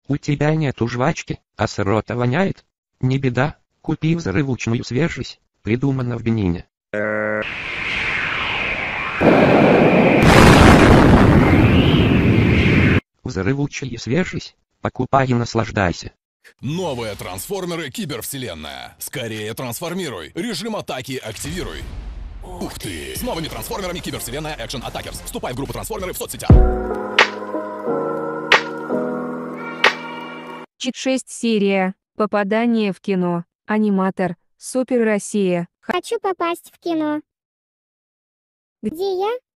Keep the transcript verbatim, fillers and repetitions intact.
У тебя нету жвачки, а сырота воняет? Не беда, купи взрывучную свежесть, придумано в Бенине. Взрывучая свежесть, покупай и наслаждайся. Новые трансформеры Кибервселенная. Скорее трансформируй. Режим атаки активируй. Ух ты! С новыми трансформерами Кибервселенная Action Attackers. Вступай в группу трансформеры в соцсетях. Чит шесть серия. Попадание в кино. Аниматор. Супер Россия. Хочу попасть в кино. Где я?